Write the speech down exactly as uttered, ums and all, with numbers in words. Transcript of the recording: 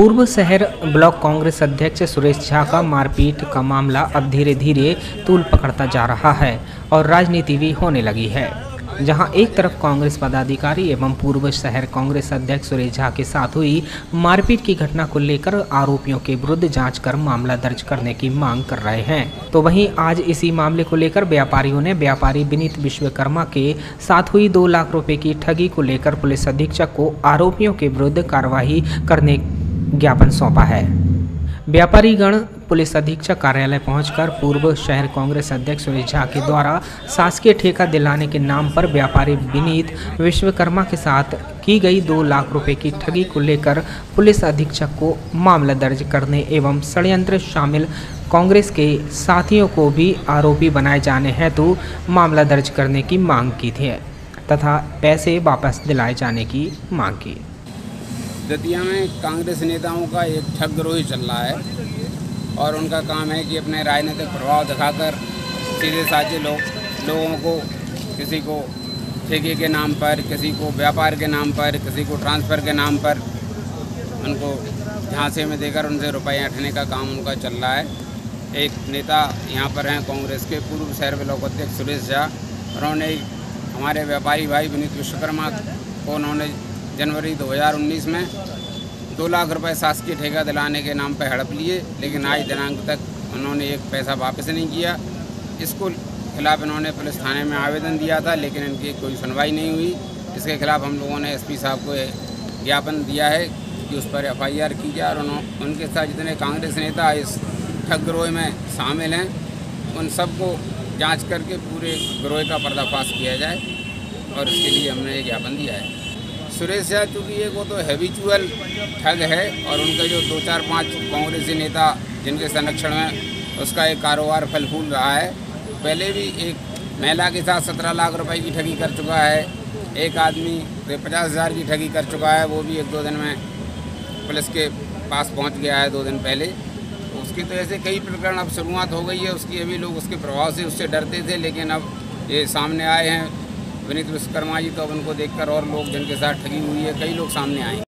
पूर्व शहर ब्लॉक कांग्रेस अध्यक्ष सुरेश झा का मारपीट का मामला अब धीरे धीरे तूल पकड़ता जा रहा है और राजनीति भी होने लगी है, जहां एक तरफ कांग्रेस पदाधिकारी एवं पूर्व शहर कांग्रेस अध्यक्ष सुरेश झा के साथ हुई मारपीट की घटना को लेकर आरोपियों के विरुद्ध जांच कर मामला दर्ज करने की मांग कर रहे हैं, तो वहीं आज इसी मामले को लेकर व्यापारियों ने व्यापारी विनीत विश्वकर्मा के साथ हुई दो लाख रुपए की ठगी को लेकर पुलिस अधीक्षक को आरोपियों के विरुद्ध कार्रवाई करने ज्ञापन सौंपा है। व्यापारीगण पुलिस अधीक्षक कार्यालय पहुंचकर पूर्व शहर कांग्रेस अध्यक्ष सुरेश झा के द्वारा शासकीय ठेका दिलाने के नाम पर व्यापारी विनीत विश्वकर्मा के साथ की गई दो लाख रुपए की ठगी को लेकर पुलिस अधीक्षक को मामला दर्ज करने एवं षड्यंत्र शामिल कांग्रेस के साथियों को भी आरोपी बनाए जाने हेतु मामला दर्ज करने की मांग की थी तथा पैसे वापस दिलाए जाने की मांग की। दतिया में कांग्रेस नेताओं का एक ठग गिरोह चल रहा है और उनका काम है कि अपने राजनीतिक प्रभाव दिखाकर सीधे साझे लोग लोगों को किसी को ठेके के नाम पर, किसी को व्यापार के नाम पर, किसी को ट्रांसफ़र के नाम पर उनको झांसे में देकर उनसे रुपये ऐंठने का काम उनका चल रहा है। एक नेता यहाँ पर हैं कांग्रेस के पूर्व शहर ब्लॉक अध्यक्ष सुरेश झा, उन्होंने हमारे व्यापारी भाई विनीत विश्वकर्मा को उन्होंने जनवरी दो हज़ार उन्नीस में दो लाख रुपए शासकीय ठेका दिलाने के नाम पर हड़प लिए, लेकिन आज दिनांक तक उन्होंने एक पैसा वापस नहीं किया। इसको खिलाफ इन्होंने पुलिस थाने में आवेदन दिया था, लेकिन इनकी कोई सुनवाई नहीं हुई। इसके खिलाफ हम लोगों ने एसपी साहब को ज्ञापन दिया है कि उस पर एफ आई आर की जाए और उनके साथ जितने कांग्रेस नेता इस ठग गिरोह में शामिल हैं उन सबको जाँच करके पूरे गिरोह का पर्दाफाश किया जाए और इसके लिए हमने ये ज्ञापन दिया है। सुरेश झा चूँकि ये वो तो हैबिचुअल ठग है और उनके जो दो चार पांच कांग्रेसी नेता जिनके संरक्षण में उसका एक कारोबार फल फूल रहा है। पहले भी एक महिला के साथ सत्रह लाख रुपए की ठगी कर चुका है, एक आदमी पचास हज़ार की ठगी कर चुका है, वो भी एक दो दिन में पुलिस के पास पहुंच गया है, दो दिन पहले। उसकी तो ऐसे कई प्रकरण अब शुरुआत हो गई है उसकी। अभी लोग उसके प्रभाव से उससे डरते थे, लेकिन अब ये सामने आए हैं विनीत विश्वकर्मा जी, तो अब उनको देखकर और लोग जिनके साथ ठगी हुई है कई लोग सामने आए।